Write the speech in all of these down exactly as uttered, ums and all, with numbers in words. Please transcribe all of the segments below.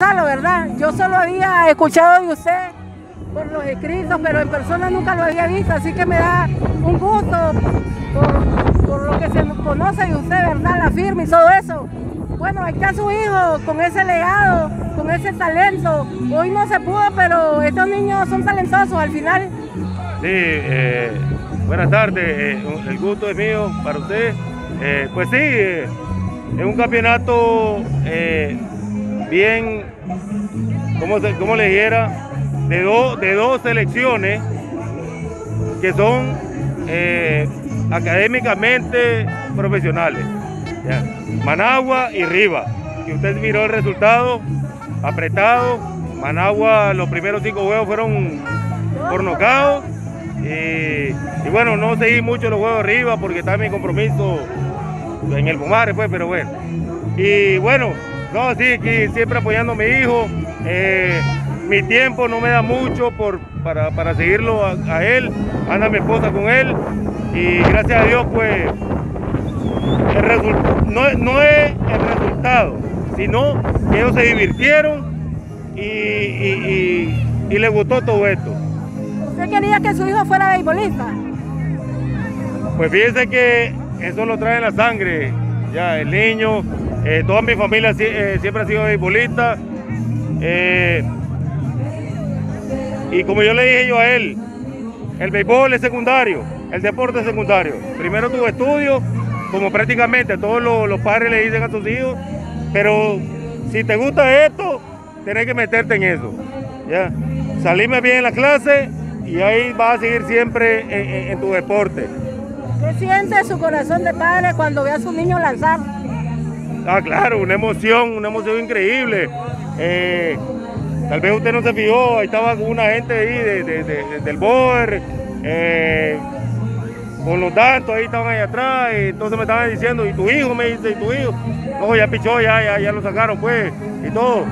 La verdad, yo solo había escuchado de usted por los escritos, pero en persona nunca lo había visto, así que me da un gusto por, por lo que se conoce de usted, ¿verdad? La firma y todo eso. Bueno, ahí está su hijo con ese legado, con ese talento. Hoy no se pudo, pero estos niños son talentosos al final. Sí, eh, buenas tardes, eh, el gusto es mío para usted. Eh, pues sí, eh, es un campeonato eh, bien, ¿cómo, se, cómo le dijera? De, do, de dos selecciones que son eh, académicamente profesionales, ya. Managua y Riva. Y usted miró el resultado, apretado. Managua, los primeros cinco juegos fueron por nocaut. Y, y bueno, no seguí mucho los juegos de Riva porque está mi compromiso en el Pomare, pues, pero bueno. Y bueno, no, sí, aquí siempre apoyando a mi hijo. Eh, mi tiempo no me da mucho por, para, para seguirlo a, a él. Anda mi esposa con él. Y gracias a Dios, pues, el resultado no, no es el resultado, sino que ellos se divirtieron y, y, y, y les gustó todo esto. ¿Usted quería que su hijo fuera beisbolista? Pues fíjense que eso lo trae en la sangre, ya el niño, eh, toda mi familia eh, siempre ha sido beisbolista. Eh, y como yo le dije yo a él, el béisbol es secundario, el deporte es secundario. Primero tuvo estudios, como prácticamente todos los, los padres le dicen a sus hijos, pero si te gusta esto, tenés que meterte en eso. ¿Ya? Salirme bien en la clase y ahí vas a seguir siempre en, en, en tu deporte. ¿Qué siente su corazón de padre cuando ve a su niño lanzar? Ah, claro, una emoción, una emoción increíble. Eh, tal vez usted no se fijó, ahí estaba con una gente ahí de, de, de, de, del B O E R, eh, con los datos, ahí estaban ahí atrás, y entonces me estaban diciendo, ¿y tu hijo? Me dice, ¿y tu hijo? No, ya pichó, ya, ya, ya lo sacaron, pues, y todo.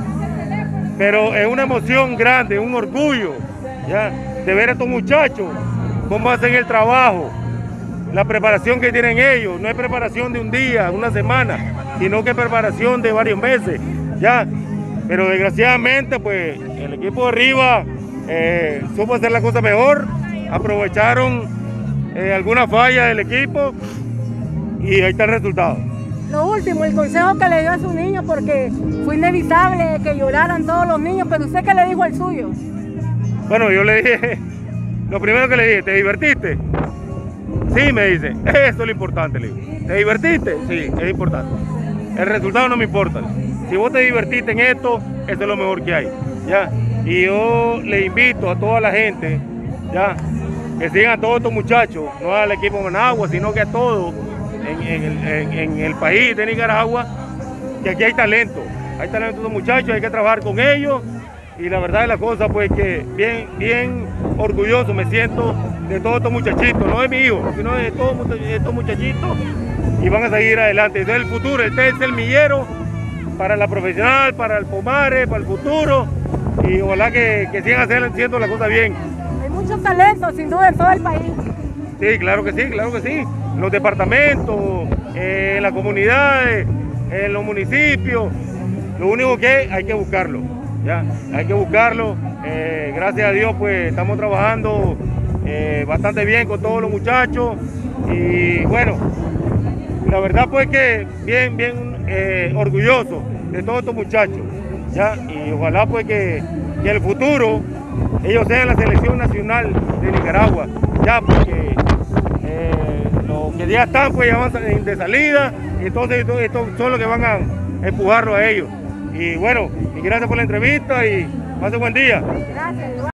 Pero es una emoción grande, un orgullo, ya, de ver a estos muchachos, cómo hacen el trabajo, la preparación que tienen ellos. No es preparación de un día, una semana, sino que es preparación de varios meses, ya. Pero desgraciadamente, pues, el equipo de Riva eh, supo hacer la cosa mejor, aprovecharon Eh, alguna falla del equipo y ahí está el resultado. Lo último, el consejo que le dio a su niño, porque fue inevitable que lloraran todos los niños, pero ¿usted qué le dijo al suyo? Bueno, yo le dije, lo primero que le dije, ¿te divertiste? Sí, me dice, eso es lo importante, le digo. ¿Te divertiste? Sí, es importante. El resultado no me importa. Si vos te divertiste en esto, eso es lo mejor que hay, ¿ya? Y yo le invito a toda la gente, ¿ya?, que sigan a todos estos muchachos, no al equipo Managua, sino que a todos en, en, el, en, en el país de Nicaragua, que aquí hay talento, hay talento de estos muchachos, hay que trabajar con ellos, y la verdad es la cosa, pues que bien, bien orgulloso me siento de todos estos muchachitos, no de mi hijo, sino de todos estos muchachitos, y van a seguir adelante. Este es el futuro, este es el millero para la profesional, para el Pomare, para el futuro, y ojalá que, que sigan haciendo la cosa bien. Muchos talentos, sin duda, en todo el país. Sí, claro que sí, claro que sí. En los departamentos, eh, en las comunidades, en los municipios. Lo único que hay que buscarlo, ya, hay que buscarlo. Eh, gracias a Dios, pues estamos trabajando eh, bastante bien con todos los muchachos. Y bueno, la verdad pues que bien, bien eh, orgulloso de todos estos muchachos, ya. Y ojalá pues que, que en el futuro ellos sean la selección nacional de Nicaragua, ya, porque eh, los que ya están pues ya van de salida, y entonces estos esto son los que van a empujarlo a ellos. Y bueno, y gracias por la entrevista y pase buen día. Gracias.